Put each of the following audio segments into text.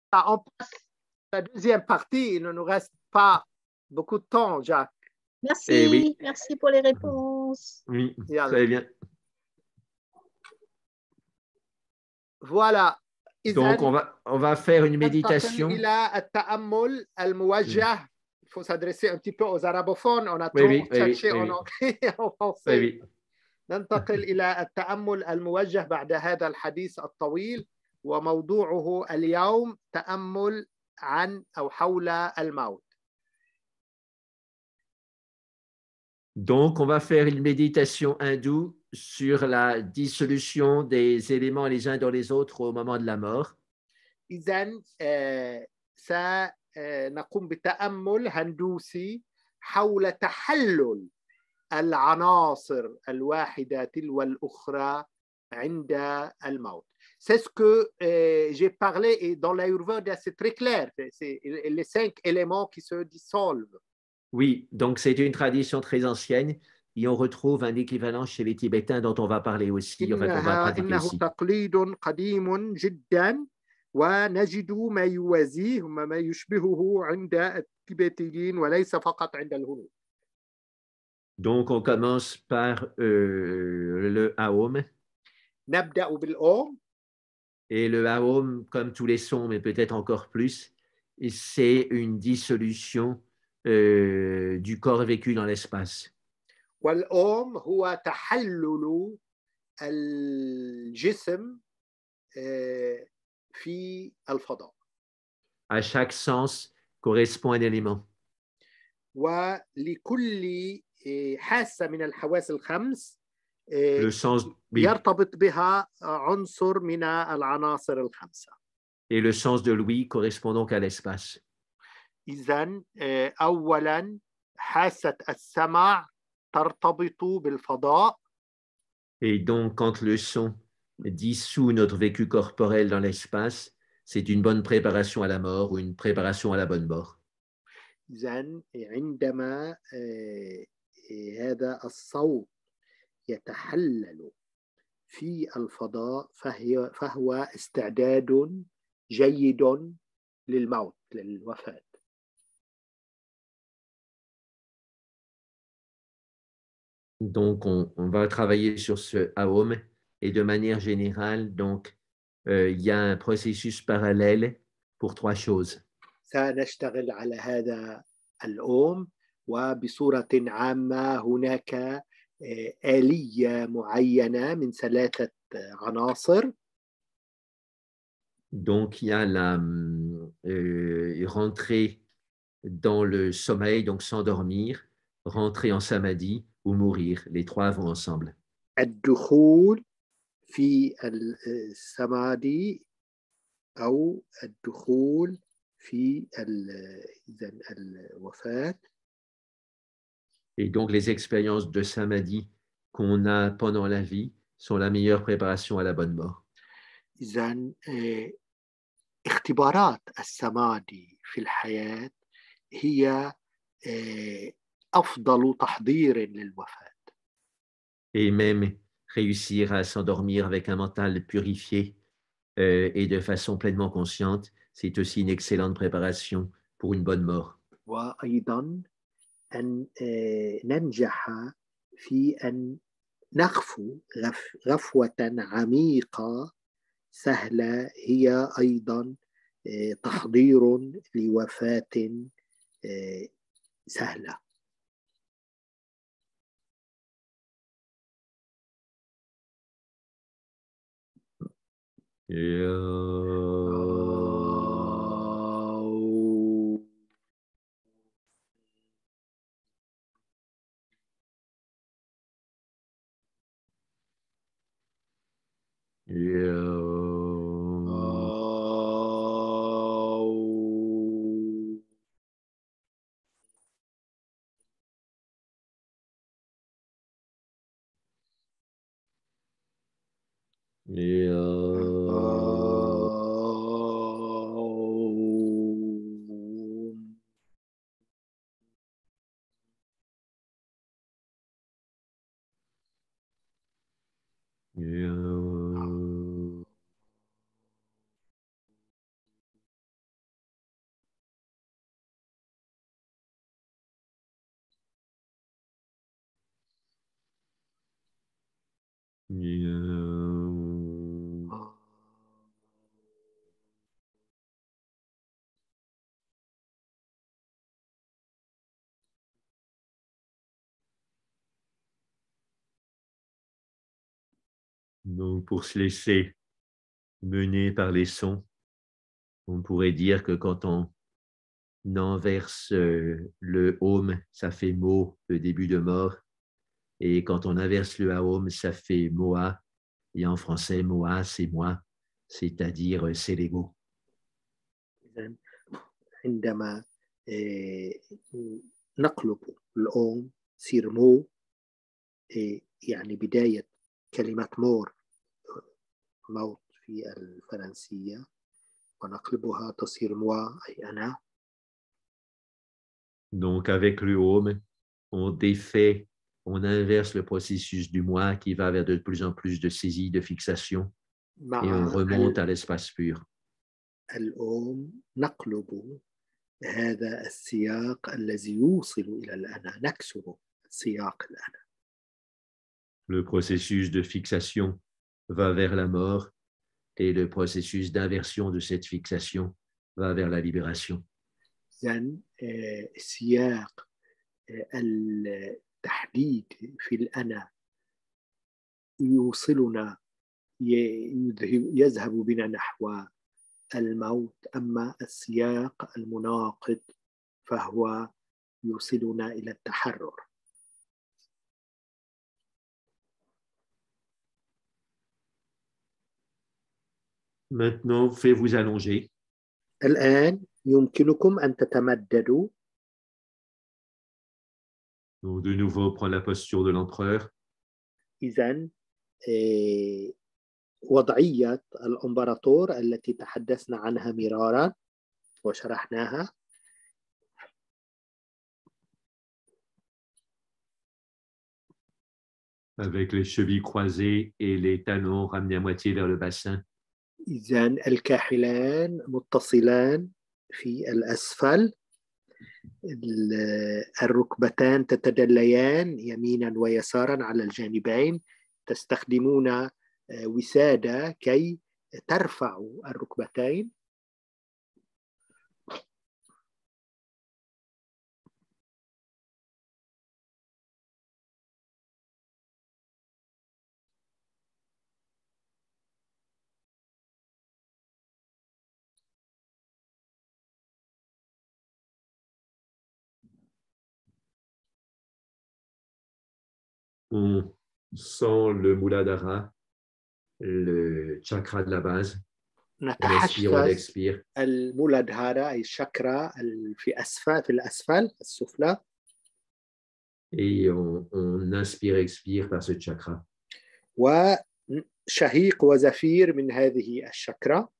On passe à la deuxième partie. Il ne nous reste pas beaucoup de temps, Jacques. Merci, oui. Merci pour les réponses. Oui, très bien. Voilà. Donc, on va faire une méditation. Il faut s'adresser un petit peu aux arabophones. On a trop cherché en anglais et en français. ننتقل إلى التأمل الموجه بعد هذا الحديث الطويل وموضوعه اليوم تأمل عن أو حول الموت. Donc, on va faire une méditation hindoue sur la dissolution des éléments les uns dans les autres au moment de la mort. إذن سنقوم بتأمل هندوسي حول تحلل العناصر الواحدة تلو الأخرى عند الموت. C'est ce que j'ai parlé et dans l'Ayurveda, c'est très clair. C'est les 5 éléments qui se dissolvent. Oui, donc c'est une tradition très ancienne et on retrouve un équivalent chez les Tibétains dont on va parler aussi, enfin, qu'on va pratiquer إنه ici. تقليد قديم جدا ونجد ما يوازيه وما يشبهه عند التبتيين وليس فقط عند الهنود. Donc, on commence par le Aum. نبدأ بالأوم. Et le Aum, comme tous les sons, mais peut-être encore plus, c'est une dissolution du corps vécu dans l'espace. والأوم هو تحلل الجسم في الفضاء. À chaque sens correspond un élément. ولكل حاسة من الحواس الخمس Le sens, oui. يرتبط بها عنصر من العناصر الخمسة. Et le sens de l'ouïe correspond donc à l'espace. إذن أولا حاسة السمع ترتبط بالفضاء. Et donc, quand le son dissout notre vécu corporel dans l'espace, c'est une bonne préparation à la mort ou une préparation à la bonne mort. إذن عندما هذا الصوت يتحلل في الفضاء فهو استعداد جيد للموت للوفاة. Donc, on va travailler sur ce Aum et de manière générale, donc, il y a un processus parallèle pour 3 choses. سنشتغل على هذا الأوم وبصورة عامة هناك آلية معينة من 3 عناصر. Donc, il y a la rentrer dans le sommeil, donc s'endormir, rentrer en samadhi ou mourir. Les 3 vont ensemble. الدخول في السمادي أو الدخول في الوفاة. Et donc, les expériences de samadhi qu'on a pendant la vie sont la meilleure préparation à la bonne mort. إذن اختبارات السمادي في الحياة هي أفضل تحضير للوفاة. Et même réussir à s'endormir avec un mental purifié et de façon pleinement consciente, c'est aussi une excellente préparation pour une bonne mort. وأيضا أن ننجح في أن نغفو غفوة عميقة سهلة هي أيضا تحضير لوفاة سهلة. Donc, pour se laisser mener par les sons, on pourrait dire que quand on inverse le home, ça fait mo, le début de mort. Et quand on inverse le aum, ça fait moa. Et en français, moa, c'est moi, c'est-à-dire c'est l'ego. إذن عندما نقلب الأوم تصير مو، يعني بداية كلمة مور، موت في الفرنسية، ونقلبها تصير موا أي أنا. Donc, avec le home, on défait, on inverse le processus du moi qui va vers de plus en plus de saisie, de fixation, et on remonte à l'espace pur. الأوم نقلب هذا السياق الذي يوصل إلى الأنا، نكسر سياق الأنا. Le processus de fixation va vers la mort et le processus d'inversion de cette fixation va vers la libération. إذن سياق التحديد في الأنا يوصلنا، يذهب بنا نحو الموت، أما السياق المناقض فهو يوصلنا إلى التحرر. Maintenant, faites-vous allonger. الآن يمكنكم أن تتمددوا. Donc, de nouveau, prendre la posture de l'empereur. إذن وضعية الإمبراطور التي تحدثنا عنها مرارا وشرحناها. Avec les chevilles croisées et les talons ramenés à moitié vers le bassin. إذن الكاحلان متصلان في الأسفل، الركبتان تتدليان يمينا ويسارا على الجانبين، تستخدمون وسادة كي ترفعوا الركبتين. On sent le Muladhara, le chakra de la base. On expire, on expire. المولادهارا أي الشاكرا في أسفل، في الأسفل السفلى. Et on inspire, expire par ce chakra. وشهيق وزفير من هذه الشاكرا.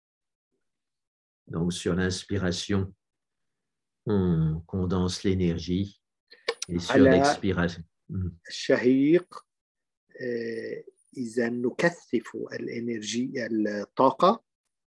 Donc sur l'inspiration, on condense l'énergie. Et sur l'expiration. الشهيق إذا نكثف الإنرجي الطاقة.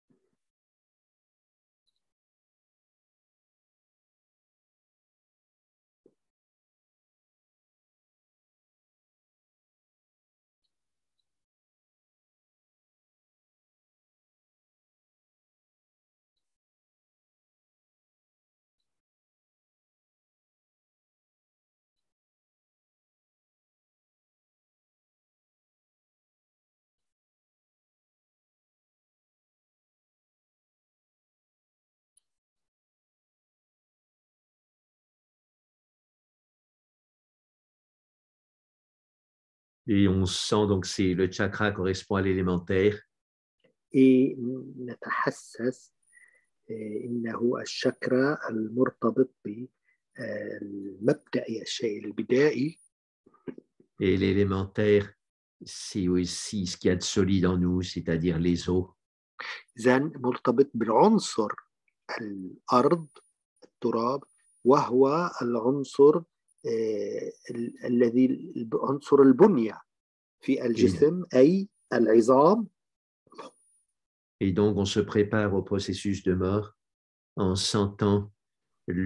Et on sent donc c'est le chakra correspond à l'élémentaire. Et نتحسس إنه الشاكرا المرتبط بالمبدئي، الشيء البدائي. Et l'élémentaire, c'est aussi ce qu'il y a de solide en nous, c'est-à-dire les os. إذن مرتبط بالعنصر الأرض، التراب، وهو العنصر الذي عنصر البنية في الجسم، أي العظام. Et donc, on se prépare au processus de mort en sentant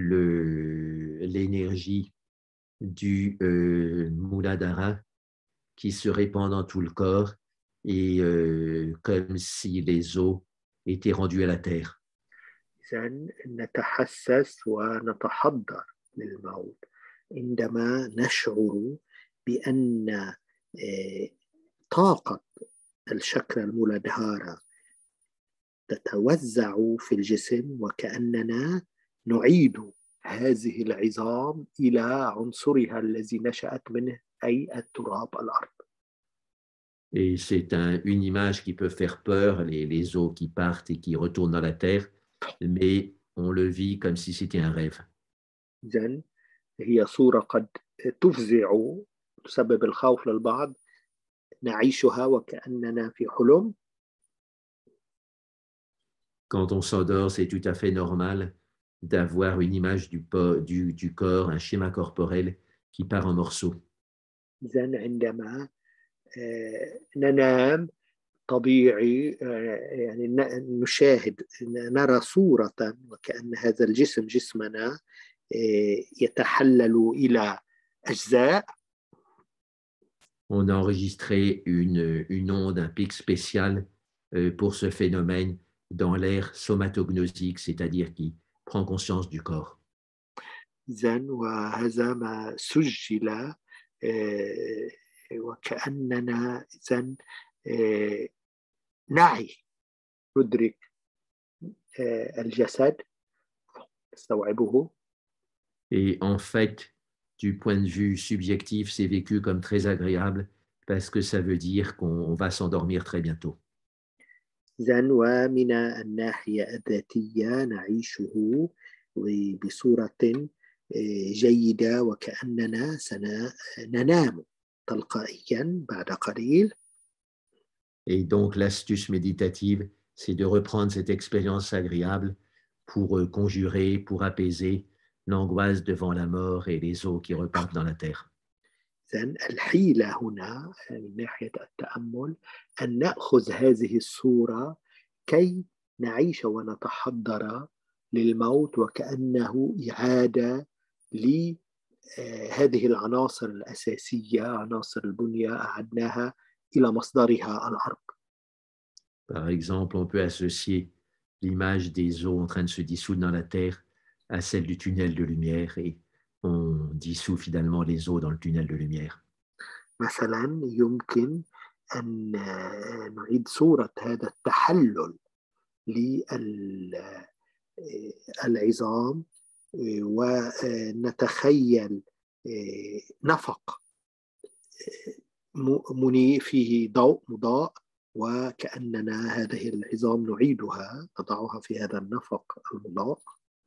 l'énergie du Muladhara qui se répand dans tout le corps et comme si les os étaient rendus à la terre. إذن نتحسس ونتحضر للموت عندما نشعر بأن طاقة الشكرا المولادهارا تتوزع في الجسم وكأننا نعيد هذه العظام إلى عنصرها الذي نشأت منه أي التراب الأرض. Et c'est une image qui peut faire peur, les os qui partent et qui retournent dans la terre, mais on le vit comme si c'était un rêve. إذن هي صورة قد تفزع تسبب الخوف للبعض نعيشها وكأننا في حلم. Quand on s'endort, c'est tout à fait normal d'avoir une image du corps, un schéma corporel qui part en morceaux. إذن عندما ننام طبيعي يعني نشاهد نرى صورة وكأن هذا الجسم جسمنا يتحلل إلى أجزاء. On a enregistré une onde, un pic spécial pour ce phénomène dans l'ère somatognosique, c'est-à-dire qui prend conscience du corps. إذن وهذا ما سجل وكأننا إذن نعي ندرك الجسد نستوعبه. Et en fait, du point de vue subjectif, c'est vécu comme très agréable parce que ça veut dire qu'on va s'endormir très bientôt. إذن ومن الناحية الذاتية نعيشه بصورة جيدة وكأننا سننام تلقائيا بعد قليل. Et donc l'astuce méditative, c'est de reprendre cette expérience agréable pour conjurer, pour apaiser l'angoisse devant la mort et les os qui repartent dans la terre. إذن الحيلة هنا من ناحية التأمل أن نأخذ هذه الصورة كي نعيش ونتحضر للموت وكأنه إعادة لهذه العناصر الأساسية عناصر البنية أعدناها إلى مصدرها الأرض. Par exemple, on peut associer l'image des os en train de se dissoudre dans la terre à celle du tunnel de lumière et on dissout finalement les os dans le tunnel de lumière. مثلا يمكن أن نعيد صورة هذا التحلل للعظام ونتخيل نفق فيه ضوء مضاء وكأننا هذه العظام نعيدها نضعها في هذا النفق المضاء.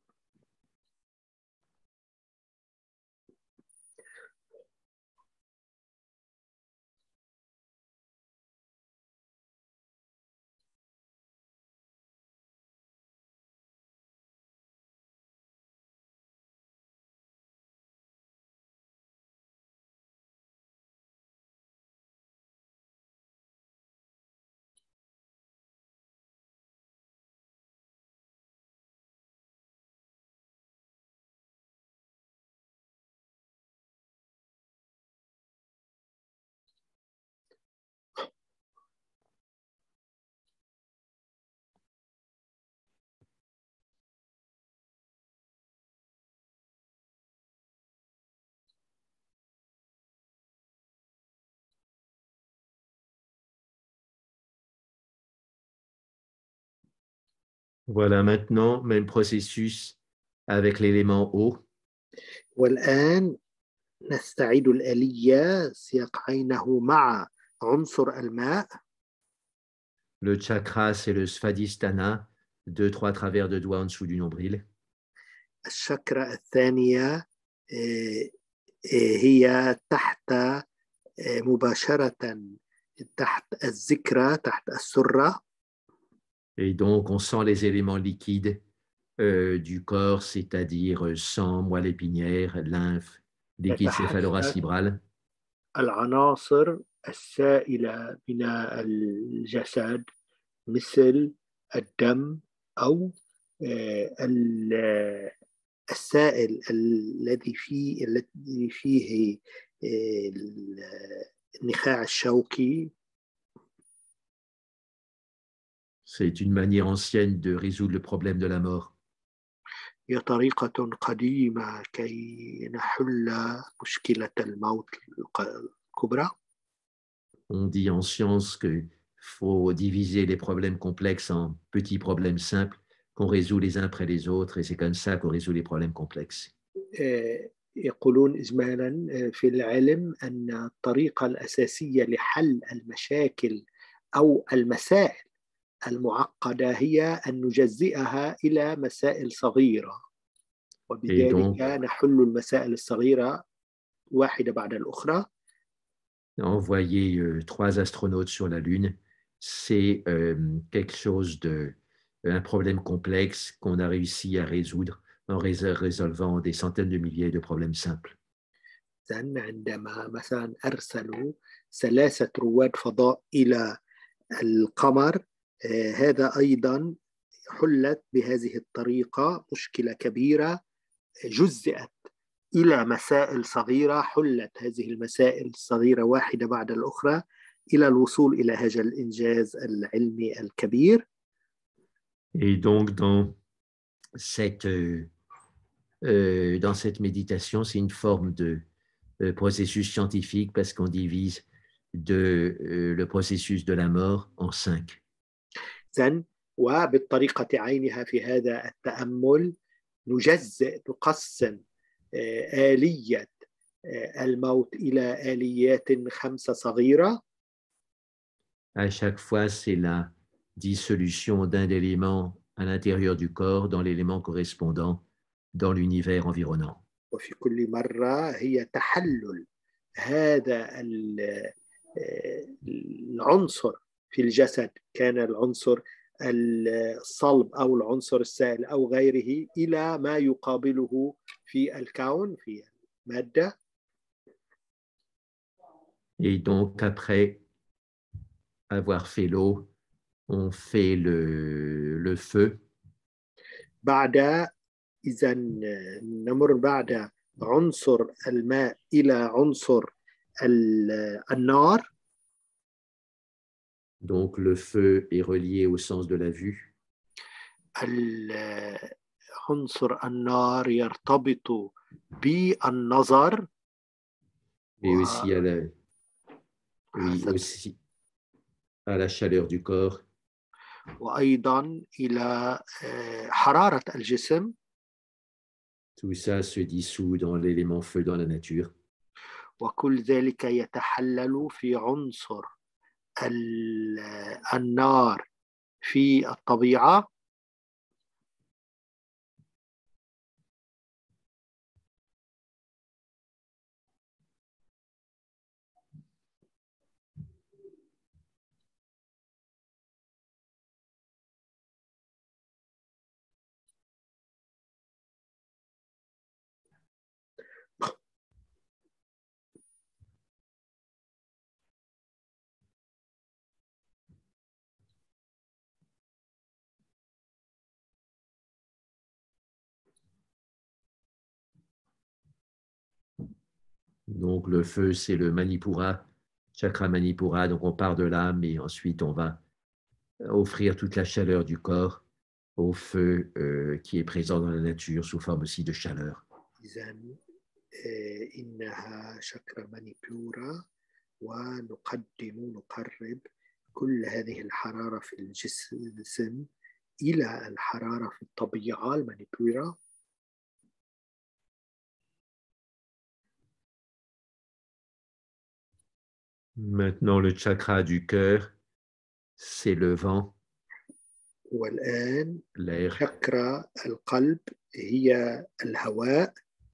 Voilà, maintenant, même processus avec l'élément eau. والآن نستعيد الآلية سياق عينه مع عنصر الماء. Le chakra, c'est le svadhisthana, 2-3 travers de doigts en dessous du nombril. الشكرة الثانية هي تحت مباشرة تحت الذكرى تحت السرة. Et donc, on sent les éléments liquides du corps, c'est-à-dire sang, moelle épinière, lymphe, liquide céphaloracébral. العناصر السائلة من الجسد مثل الدم أو السائل الذي فيه النخاع الشوكي. C'est une manière ancienne de résoudre le problème de la mort. هي طريقة قديمة كي نحل مشكلة الموت الكبرى. On dit en science qu'il faut diviser les problèmes complexes en petits problèmes simples qu'on résout les uns après les autres, et c'est comme ça qu'on résout les problèmes complexes. يقولون إجمالا في العلم أن الطريقة الأساسية لحل المشاكل أو المسائل المعقدة هي أن نجزئها إلى مسائل صغيرة، وبذلك نحل المسائل الصغيرة واحدة بعد الأخرى. Envoyer 3 astronautes sur la Lune, c'est quelque chose un problème complexe qu'on a réussi à résoudre en résolvant des centaines de milliers de problèmes simples. عندما مثلا أرسلوا 3 رواد فضاء إلى القمر، هذا أيضا حلت بهذه الطريقة مشكلة كبيرة جزئت إلى مسائل صغيرة، حلت هذه المسائل الصغيرة واحدة بعد الأخرى إلى الوصول إلى هذا الإنجاز العلمي الكبير. Et donc dans cette méditation, c'est une forme de processus scientifique parce qu'on divise le processus de la mort en 5. وبالطريقة عينها في هذا التأمل نقسم آلية الموت إلى آليات 5 صغيرة. À chaque fois, c'est la dissolution d'un élément à l'intérieur du corps dans l'élément correspondant dans l'univers environnant. وفي كل مرة هي تحلل هذا العنصر في الجسد، كان العنصر الصلب أو العنصر السائل أو غيره، إلى ما يقابله في الكون في المادة. Et donc, après avoir fait l'eau, on fait le feu. إذا نمر بعد عنصر الماء إلى عنصر النار. Donc, le feu est relié au sens de la vue. عنصر النار يرتبط بالنظر. Et aussi à la chaleur du corps. وأيضا إلى حرارة الجسم. Tout ça se dissout dans l'élément feu dans la nature. وكل ذلك يتحلل في عنصر النار في الطبيعة. Donc, le feu, c'est le Manipura, chakra Manipura. Donc, on part de l'âme et ensuite, on va offrir toute la chaleur du corps au feu qui est présent dans la nature sous forme aussi de chaleur. إنها شاكرا مانيبورا، نقرب كل هذه الحرارة في الجسم إلى الحرارة في الطبيعة المانيبورا. Maintenant, le chakra du cœur, c'est le vent, والآن l'air. شاكرا القلب هي الهواء.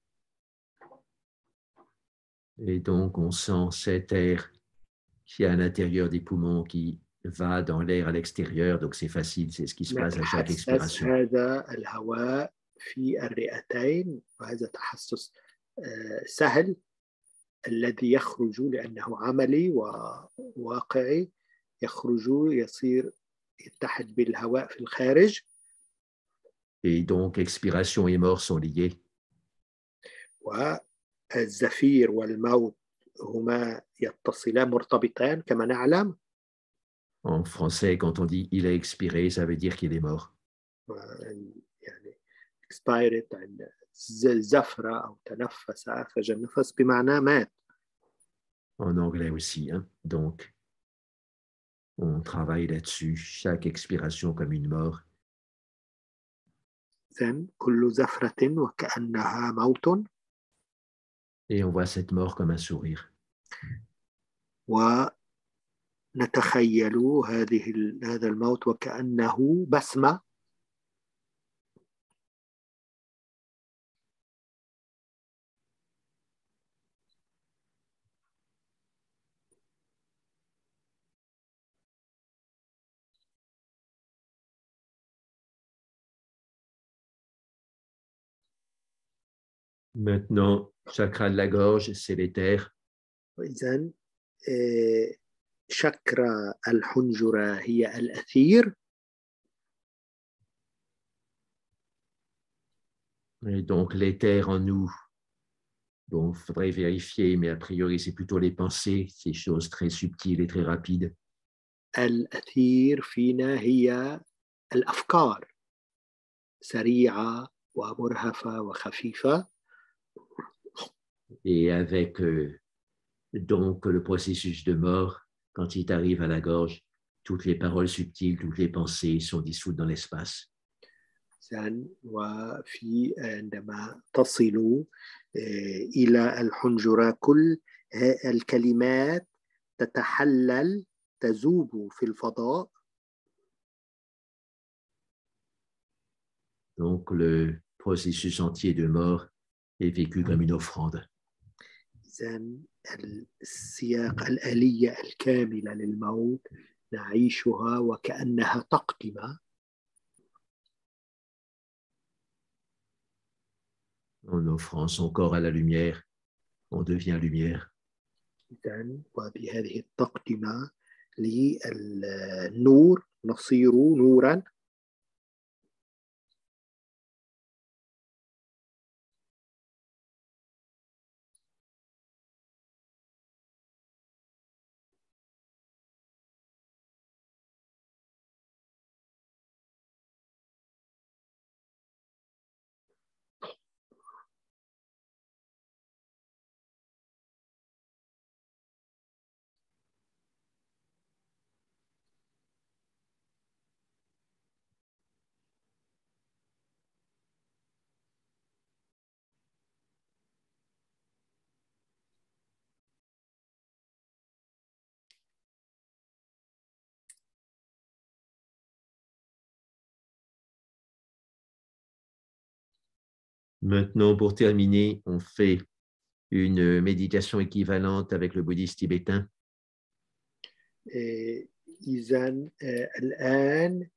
Et donc, on sent cet air qui est à l'intérieur des poumons qui va dans l'air à l'extérieur. Donc, c'est facile, c'est ce qui se passe à chaque expiration. هذا الهواء في الرئتين، وهذا تحسس سهل الذي يخرج لأنه عملي وواقعي، يخرج يتحد بالهواء في الخارج. Et donc, expiration et mort sont liés. والزفير والموت هما يتصلان مرتبطان كما نعلم. En français, quand on dit il a expiré, ça veut dire qu'il est mort. يعني expired عند زفرة أو تنفس أخرج النفس بمعنى مات. En anglais aussi, hein? Donc on travaille là-dessus, chaque expiration comme une mort. إذن كل زفرة وكأنها موت. Et on voit cette mort comme un sourire. ونتخيل هذا الموت وكأنه بسمة. Maintenant, chakra de la gorge, c'est l'éther. إذن شكرا الحنجرة هي الأثير. Et donc l'éther en nous, bon, il faudrait vérifier, mais a priori c'est plutôt les pensées, ces choses très subtiles et très rapides. الأثير فينا هي الأفكار سريعة ومرهفة وخفيفة. Et avec donc le processus de mort, quand il arrive à la gorge, toutes les paroles subtiles, toutes les pensées sont dissoutes dans l'espace. وفي عندما تصل إلى الحنجرة كل الكلمات تتحلل تذوب في الفضاء. Donc le processus entier de mort est vécu comme une offrande. إذن السياق الآلية الكاملة للموت نعيشها وكأنها تقدمة. En offrant son corps à la lumière, on devient lumière. إذن وبهذه التقدمة للنور نصير نورا. Maintenant, pour terminer, on fait une méditation équivalente avec le bouddhiste tibétain. إذن الآن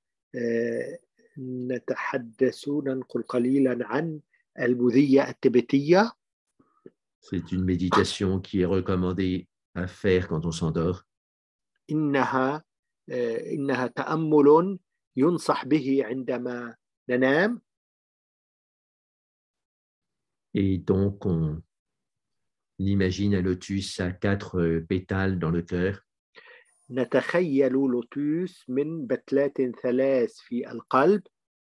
ننقل قليلا عن البوذية التبتية. C'est une méditation qui est recommandée à faire quand on s'endort. إنها تأمل ينصح به عندما ننام. Et donc, on imagine un lotus à 4 pétales dans le cœur. نتخيل لوتوس من بتلات 3 في القلب.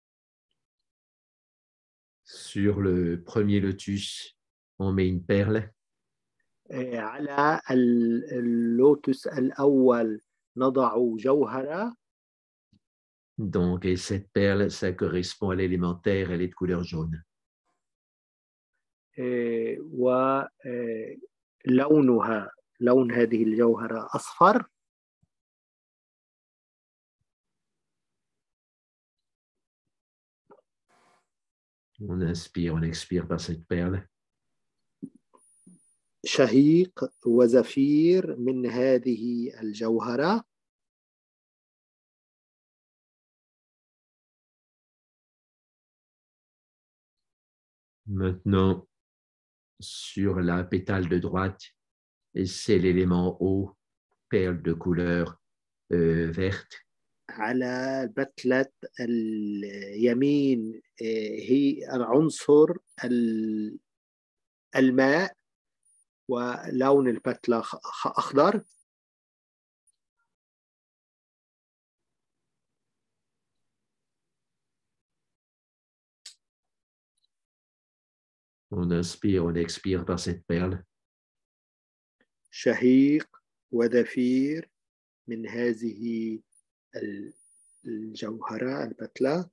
Sur le premier lotus, on met une perle. على اللوتس الأول نضع جوهرة. Donc, et cette perle, ça correspond à l'élémentaire, elle est de couleur jaune. لون هذه الجوهرة أصفر. On inspire, on expire par cette perle. شهيق وزفير من هذه الجوهرة. Maintenant, sur la pétale de droite, c'est l'élément eau, perle de couleur verte. على بتلة اليمين هي العنصر الماء ولون البتلة أخضر. On inspire, on expire par cette perle. شهيق وزفير من هذه الجوهرة البتلة.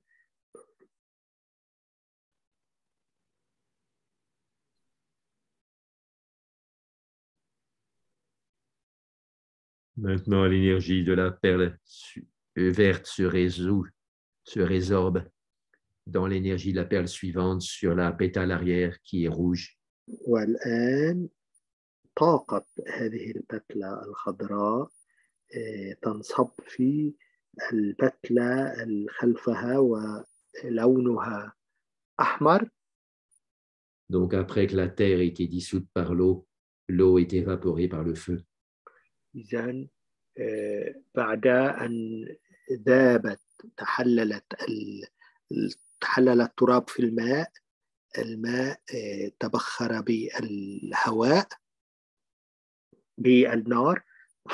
Maintenant, l'énergie de la perle verte se résorbe dans l'énergie de la perle suivante sur la pétale arrière qui est rouge. والآن طاقة هذه البتلة الخضراء تنصب في البتلة خلفها ولونها أحمر. Donc, après que la terre ait été dissoute par l'eau, l'eau est évaporée par le feu. إذن بعد أن ذابت تحلل التراب في الماء تبخر بالهواء بالنار.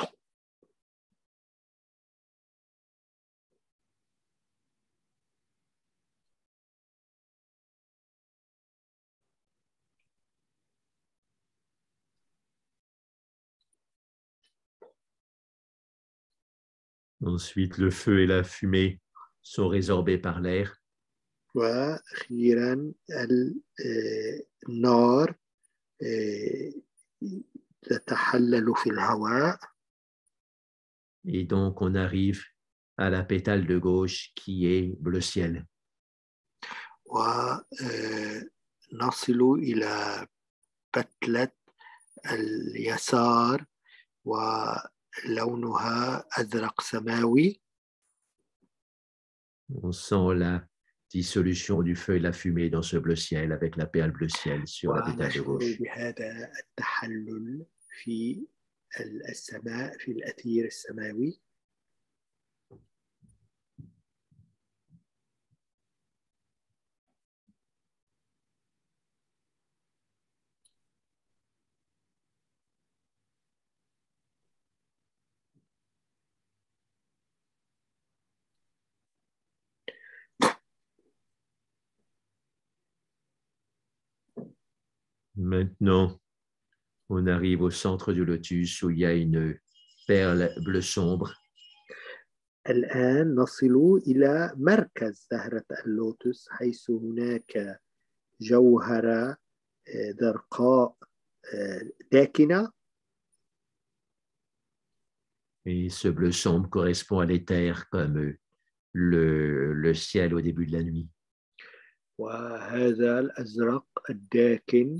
Ensuite, le feu et la fumée sont résorbés par l'air. وأخيرا النار تتحلل في الهواء. Et donc, on arrive à la pétale de gauche qui est bleu ciel. ونصل إلى بتلة اليسار ولونها أزرق سماوي. On sent la dissolution du feu et la fumée dans ce bleu ciel avec la perle bleu ciel sur la pétale de gauche. بهذا التحلل في السماء في الأثير السماوي. Maintenant, on arrive au centre du lotus où il y a une perle bleu sombre. الآن نصل إلى مركز زهرة اللوتس حيث هناك جوهرة زرقاء داكنة. Et ce bleu sombre correspond à l'éther comme le ciel au début de la nuit. وهذا الأزرق الداكن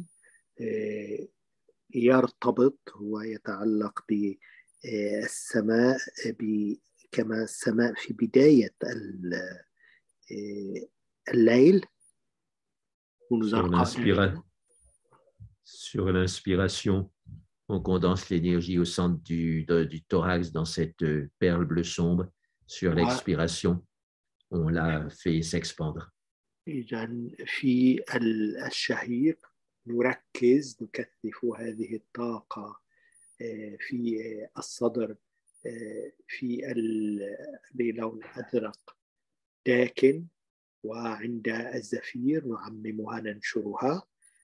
يرتبط ويتعلق بالسماء كما السماء في بداية الليل. Sur l'inspiration, on condense l'énergie au centre du thorax dans cette perle bleu sombre. Sur l'expiration, on la fait s'expandre. إذن في الشهيق نكثف هذه الطاقة في الصدر بلون أزرق داكن، وعند الزفير نعممها ننشرها.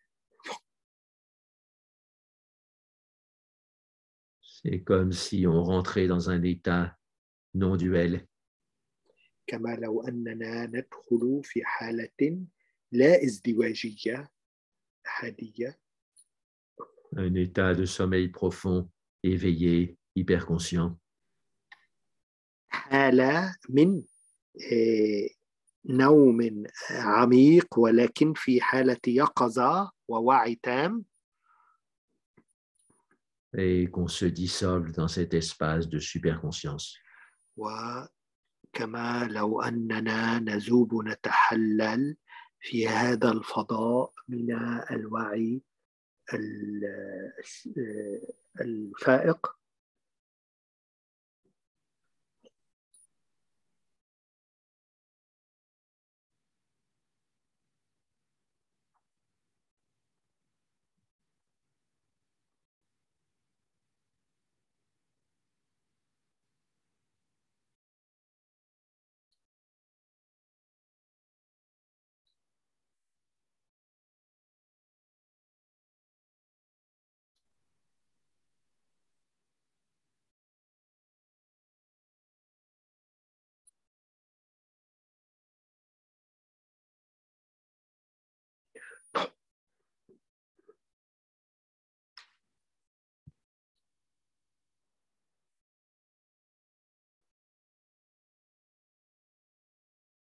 C'est comme si on rentrait dans un état non duel. كما لو أننا ندخل في حالة لا ازدواجية أحادية. Un état de sommeil profond, éveillé, hyperconscient. حالة من نوم عميق ولكن في حالة يقظة ووعي تام. Et qu'on se dissolve dans cet espace de superconscience. وكما لو أننا نذوب نتحلل في هذا الفضاء من الوعي الفائق.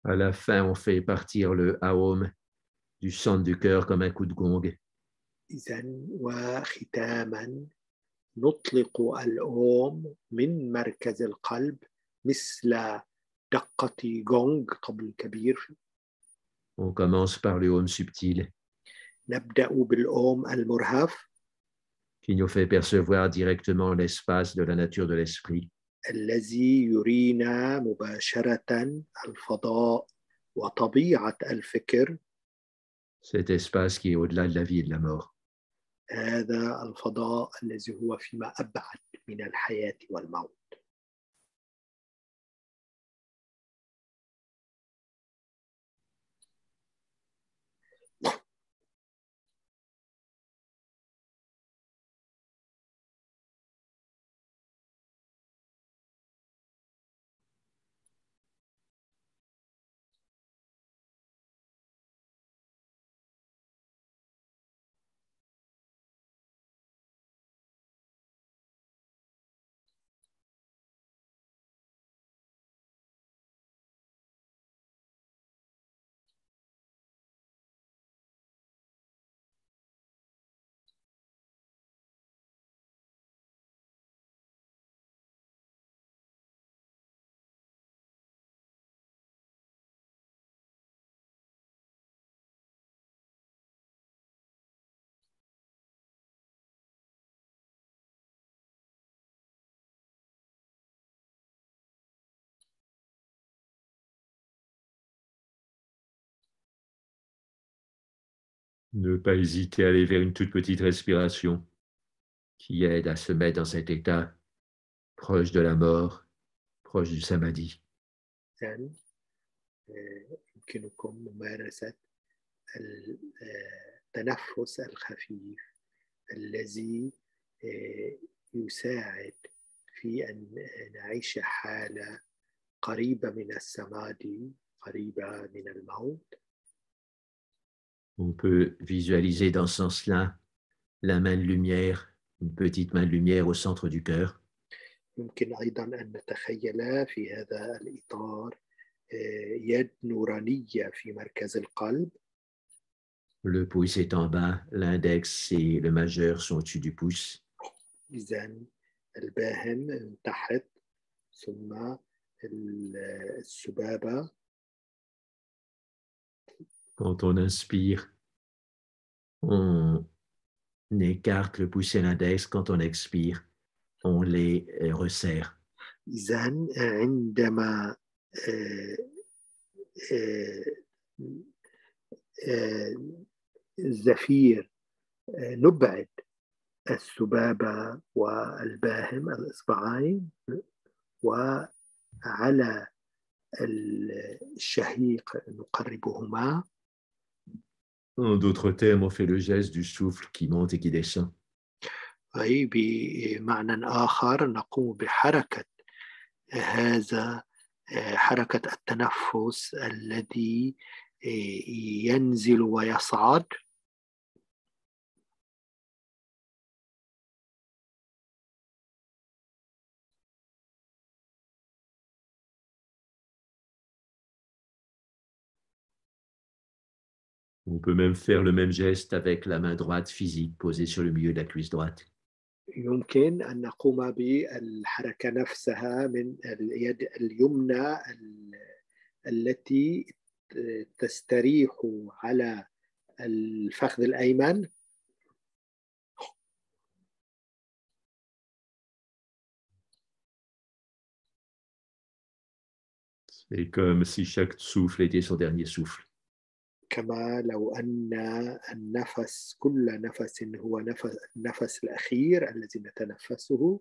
À la fin, on fait partir le Aum du centre du cœur comme un coup de gong. إذا وختاما نطلق الأوم من مركز القلب مثل دقة غونغ طبل كبير. On commence par le Aum subtil نبدأ بالأوم المرهف qui nous fait percevoir directement l'espace de la nature de l'esprit. الذي يرينا مباشرة الفضاء وطبيعة الفكر. Cet espace qui est au-delà de la vie et de la mort. هذا الفضاء الذي هو فيما أبعد من الحياة والموت. Ne pas hésiter à aller vers une toute petite respiration qui aide à se mettre dans cet état proche de la mort, proche du samadhi. يمكنكم ممارسة التنفس الخفيف الذي يساعد في أن نعيش حالة قريبة من السمادي، قريبة من الموت. On peut visualiser dans ce sens-là la main de lumière, une petite main de lumière au centre du cœur. يمكن أيضا أن نتخيل في هذا الإطار يد نورانية في مركز القلب. Le pouce est en bas, l'index et le majeur sont au-dessus du pouce. إذا الباهم من تحت ثم السبابة. Quand on inspire, on écarte le pouce et l'index. Quand on expire, on les resserre. إذا عندما الزفير نبعد السبابة والباهم الإصبعين وعلى الشهيق نقربهما. En d'autres termes, on fait le geste du souffle qui monte et qui descend. أي بمعنى آخر نقوم بحركة هذا حركة التنفس الذي ينزل ويصعد. On peut même faire le même geste avec la main droite physique posée sur le milieu de la cuisse droite. يمكن أن نقوم بالحركة نفسها من اليد اليمنى التي تستريح على الفخذ الأيمن. C'est comme si chaque souffle était son dernier souffle. كما لو أن النفس كل نفس هو النفس الأخير الذي نتنفسه.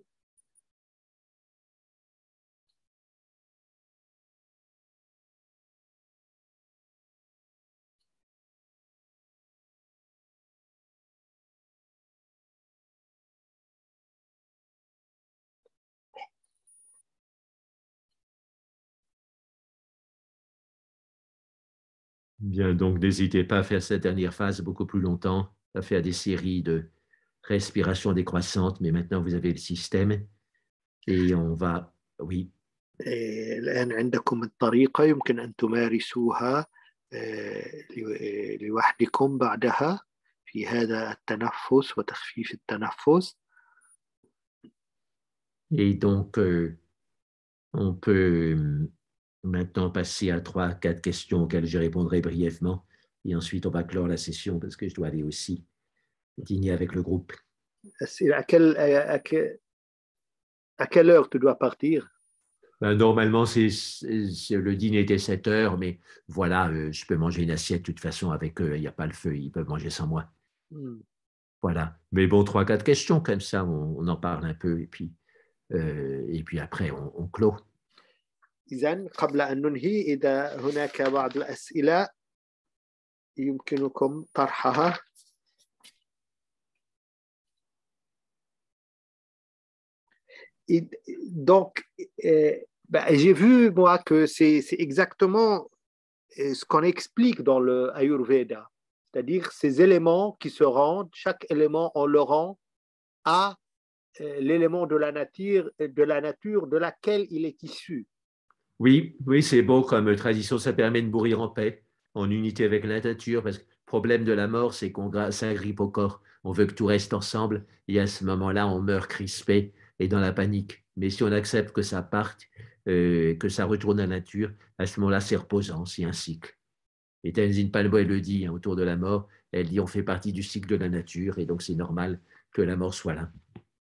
Bien, donc n'hésitez pas à faire cette dernière phase beaucoup plus longtemps, à faire des séries de respirations décroissantes, mais maintenant vous avez le système et on va, oui, الآن عندكم الطريقة يمكن أن تمارسوها لوحدكم بعدها في هذا التنفس وتخفيف التنفس. Et donc, on peut maintenant passer à 3-4 questions auxquelles je répondrai brièvement. Et ensuite, on va clore la session parce que je dois aller aussi dîner avec le groupe. À quelle heure tu dois partir? Ben, normalement, le dîner était 7 heures, mais voilà, je peux manger une assiette de toute façon avec eux. Il n'y a pas le feu, ils peuvent manger sans moi. Voilà. Mais bon, 3-4 questions comme ça, on en parle un peu et puis après, on clôt. إذن قبل أن ننهي إذا هناك بعض الأسئلة يمكنكم طرحها. Donc, j'ai vu, moi, que c'est exactement ce qu'on explique dans le Ayurveda, c'est-à-dire ces éléments qui se rendent, chaque élément, on le rend à l'élément de la nature de laquelle il est issu. Oui, oui, c'est beau comme tradition, ça permet de mourir en paix, en unité avec la nature, parce que le problème de la mort, c'est qu'on s'agrippe au corps, on veut que tout reste ensemble, et à ce moment-là, on meurt crispé et dans la panique. Mais si on accepte que ça parte, que ça retourne à la nature, à ce moment-là, c'est reposant, c'est un cycle. Et Tenzin Palmo, elle le dit hein, autour de la mort, elle dit on fait partie du cycle de la nature, et donc c'est normal que la mort soit là.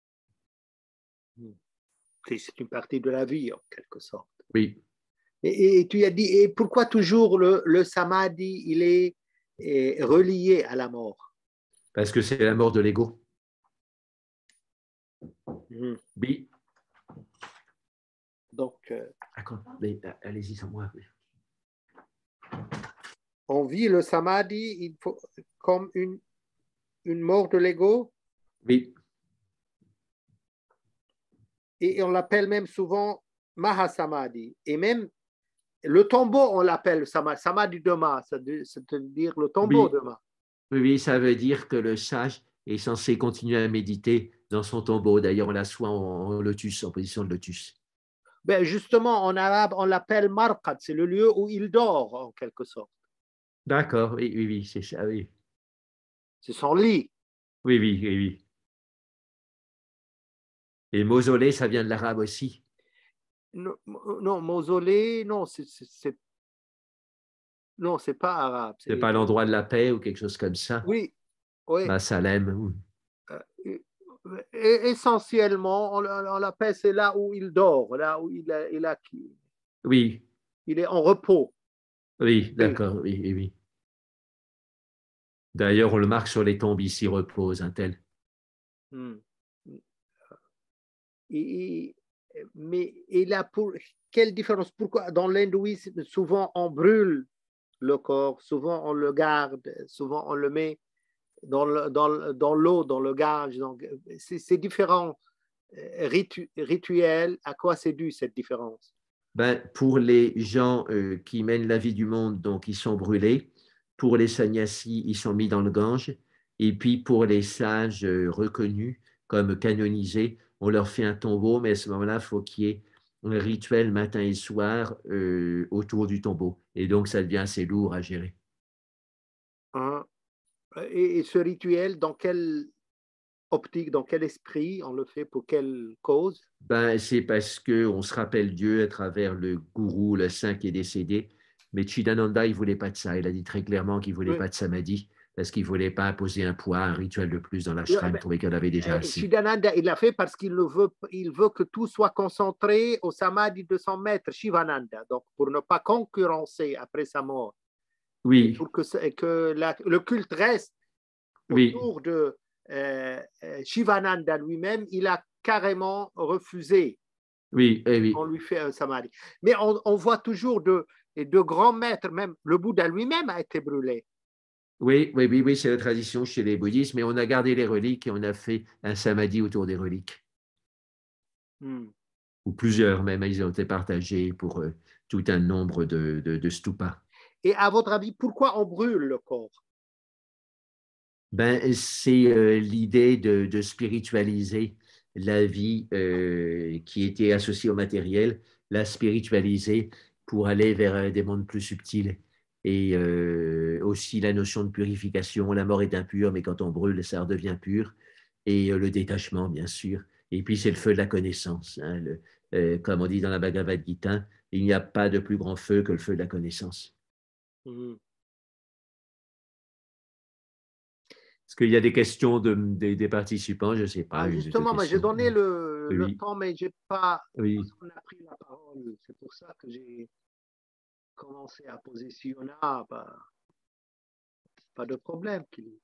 C'est une partie de la vie, en quelque sorte. Oui. Et tu as dit, et pourquoi toujours le samadhi, il est relié à la mort? Parce que c'est la mort de l'ego. Oui. Donc, allez-y sans moi. On vit le samadhi comme une mort de l'ego. Oui. Et on l'appelle même souvent Mahasamadhi. Et même le tombeau, on l'appelle Samadhi de Ma, c'est-à-dire le tombeau de Ma. Oui, ça veut dire que le sage est censé continuer à méditer dans son tombeau. D'ailleurs, on l'assoit en lotus, en position de lotus. Ben justement, en arabe, on l'appelle Marqad, c'est le lieu où il dort, en quelque sorte. D'accord, oui, c'est ça, oui. C'est son lit. Oui. Et mausolée, ça vient de l'arabe aussi. Non, mausolée, non, non, c'est pas arabe. C'est pas l'endroit de la paix ou quelque chose comme ça. Oui. Salem. Essentiellement, on l'appelle, c'est là où il dort, là où Oui. Il est en repos. Oui, d'accord, oui. D'ailleurs, on le marque sur les tombes, ici repose un tel. Mais là, quelle différence? Pourquoi dans l'hindouisme, souvent on brûle le corps, souvent on le garde, souvent on le met dans l'eau, dans le gage. C'est différent. Rituel, à quoi c'est dû cette différence? Pour les gens qui mènent la vie du monde, donc ils sont brûlés. Pour les sannyasis, ils sont mis dans le Gange. Et puis pour les sages reconnus comme canonisés, on leur fait un tombeau, mais à ce moment-là, il faut qu'il y ait un rituel matin et soir autour du tombeau. Et donc, ça devient assez lourd à gérer. Et ce rituel, dans quelle optique, dans quel esprit on le fait, pour quelle cause? C'est parce qu'on se rappelle Dieu à travers le gourou, le saint qui est décédé. Mais Chidananda, il ne voulait pas de ça. Il a dit très clairement qu'il ne voulait pas de samadhi parce qu'il ne voulait pas imposer un poids, un rituel de plus dans l'ashram. Il trouvait qu'il y en avait déjà assez. Chidananda, il l'a fait parce qu'il veut que tout soit concentré au samadhi de son maître, Shivananda. Donc, pour ne pas concurrencer après sa mort. Oui. Pour que le culte reste autour de Shivananda lui-même, il a carrément refusé. Oui. On lui fait un samadhi. Mais on voit toujours de grands maîtres, même le Bouddha lui-même a été brûlé. Oui, c'est la tradition chez les bouddhistes, mais on a gardé les reliques et on a fait un samadhi autour des reliques. Ou plusieurs même, ils ont été partagés pour tout un nombre de stupas. Et à votre avis, pourquoi on brûle le corps? C'est l'idée de spiritualiser la vie qui était associée au matériel la spiritualiser pour aller vers des mondes plus subtils. Et aussi la notion de purification. La mort est impure, mais quand on brûle, ça redevient pur. Et le détachement, bien sûr. Et puis, c'est le feu de la connaissance. Hein, comme on dit dans la Bhagavad Gita, il n'y a pas de plus grand feu que le feu de la connaissance. Est-ce qu'il y a des questions des participants? Je ne sais pas. Justement, moi, j'ai donné le temps, mais je n'ai pas... Oui. Parce qu'on a pris la parole. C'est pour ça que j'ai commencé à positionner. Pas de problème.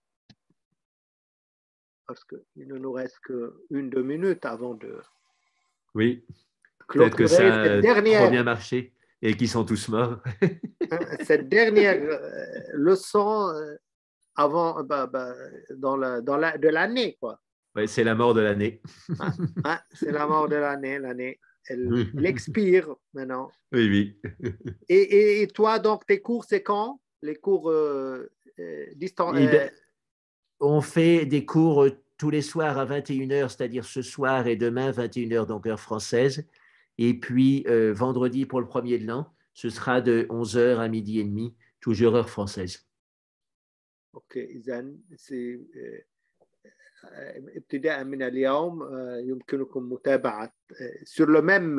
Parce qu'il ne nous reste qu'1-2 minutes avant de... Oui. Peut-être que ça a trop bien marché et qu'ils sont tous morts. Cette dernière leçon avant, de l'année, quoi. Oui, c'est la mort de l'année. C'est la mort de l'année. Elle expire maintenant. Oui, oui. Et toi, donc, tes cours, c'est quand? Les cours distants On fait des cours tous les soirs à 21h, c'est-à-dire ce soir et demain, 21h, donc heure française. Et puis, vendredi, pour le premier de l'an, ce sera de 11h à 12h30, toujours heure française. OK. إذن ابتداء من اليوم يمكنكم متابعة sur le même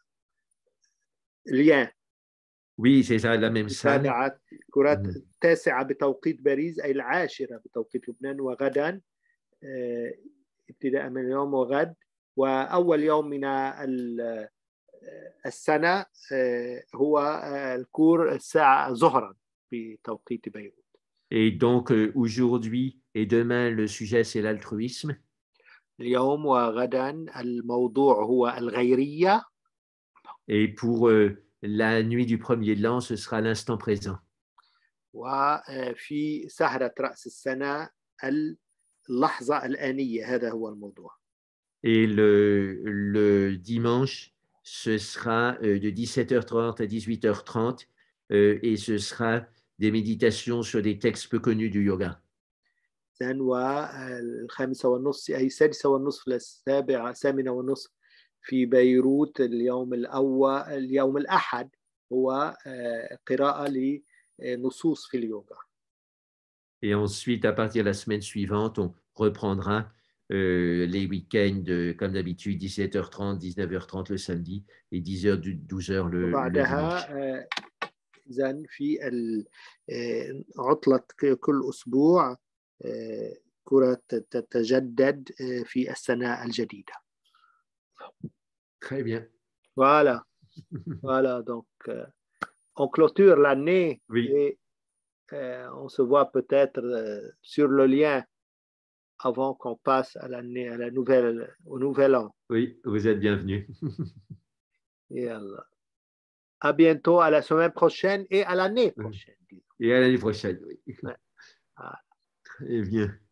lien. Oui, c'est ça, la même salle. متابعة كرات 9 بتوقيت باريس أي 10 بتوقيت لبنان، وغدا ابتداء من اليوم وغد، وأول يوم من السنة هو الكور الساعة ظهرا بتوقيت بيروت. Et donc, aujourd'hui et demain, le sujet, c'est l'altruisme. اليوم وغدا الموضوع هو الغيرية. Et pour la nuit du premier de l'an, ce sera l'instant présent. وفي سهرة رأس السنة اللحظة الآنية، هذا هو الموضوع. Et le dimanche, ce sera de 17h30 à 18h30 et ce sera des méditations sur des textes peu connus du yoga. والخامسة والنصف أي 6:30 للسابعة 8:30 في بيروت اليوم الأحد هو قراءة لنصوص في اليوغا. Et ensuite, à partir de la semaine suivante, on reprendra les week-ends, comme d'habitude, 17h30, 19h30 le samedi et 10h, 12h le dimanche. إذن في عطلة كل أسبوع كرة تتجدد في السنة الجديدة. Très bien. Voilà. Voilà, donc on clôture l'année. Oui. Et on se voit peut-être sur le lien avant qu'on passe à l'année, au nouvel an. Oui, vous êtes bienvenus. Et alors, à bientôt, à la semaine prochaine et à l'année prochaine. Et à l'année prochaine, oui. Ouais. Ah. Très bien.